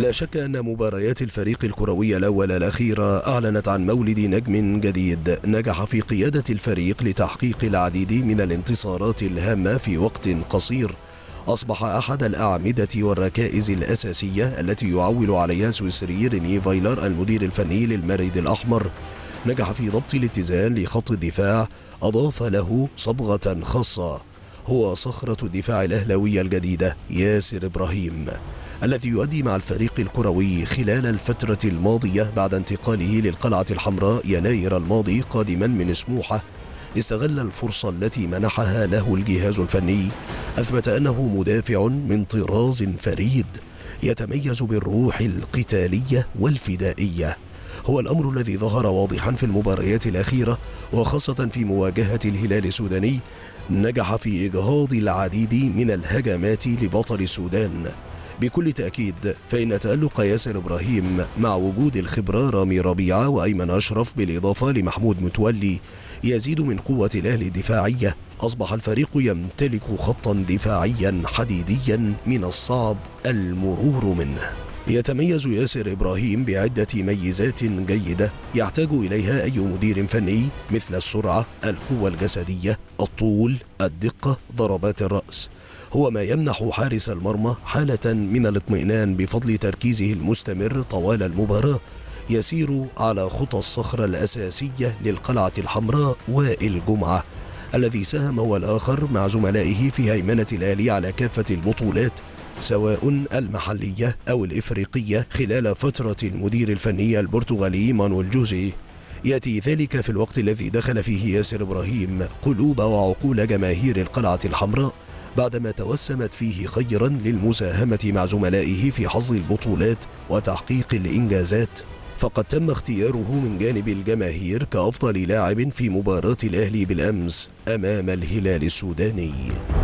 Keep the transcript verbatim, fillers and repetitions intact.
لا شك أن مباريات الفريق الكروي الأول الأخيرة أعلنت عن مولد نجم جديد نجح في قيادة الفريق لتحقيق العديد من الانتصارات الهامة في وقت قصير. أصبح أحد الأعمدة والركائز الأساسية التي يعول عليها سويسري ريني فايلر المدير الفني للمارد الأحمر. نجح في ضبط الاتزان لخط الدفاع، أضاف له صبغة خاصة، هو صخرة الدفاع الأهلاوية الجديدة ياسر إبراهيم، الذي يؤدي مع الفريق الكروي خلال الفترة الماضية بعد انتقاله للقلعة الحمراء يناير الماضي قادما من سموحة. استغل الفرصة التي منحها له الجهاز الفني، أثبت أنه مدافع من طراز فريد يتميز بالروح القتالية والفدائية. هو الأمر الذي ظهر واضحا في المباريات الأخيرة، وخاصة في مواجهة الهلال السوداني. نجح في إجهاض العديد من الهجمات لبطل السودان. بكل تأكيد فإن تألق ياسر إبراهيم مع وجود الخبرة رامي ربيعة وأيمن أشرف بالإضافة لمحمود متولي يزيد من قوة الأهلي الدفاعية. أصبح الفريق يمتلك خطا دفاعيا حديديا من الصعب المرور منه. يتميز ياسر إبراهيم بعدة ميزات جيدة يحتاج إليها أي مدير فني، مثل السرعة، القوة الجسدية، الطول، الدقة، ضربات الرأس. هو ما يمنح حارس المرمى حالة من الاطمئنان بفضل تركيزه المستمر طوال المباراة. يسير على خطى الصخرة الأساسية للقلعة الحمراء وائل جمعة، الذي ساهم هو الآخر مع زملائه في هيمنة الأهلي على كافة البطولات سواء المحلية أو الإفريقية خلال فترة المدير الفني البرتغالي مانويل جوزيه. يأتي ذلك في الوقت الذي دخل فيه ياسر إبراهيم قلوب وعقول جماهير القلعة الحمراء، بعدما توسمت فيه خيرا للمساهمة مع زملائه في حظ البطولات وتحقيق الإنجازات. فقد تم اختياره من جانب الجماهير كأفضل لاعب في مباراة الأهلي بالأمس أمام الهلال السوداني.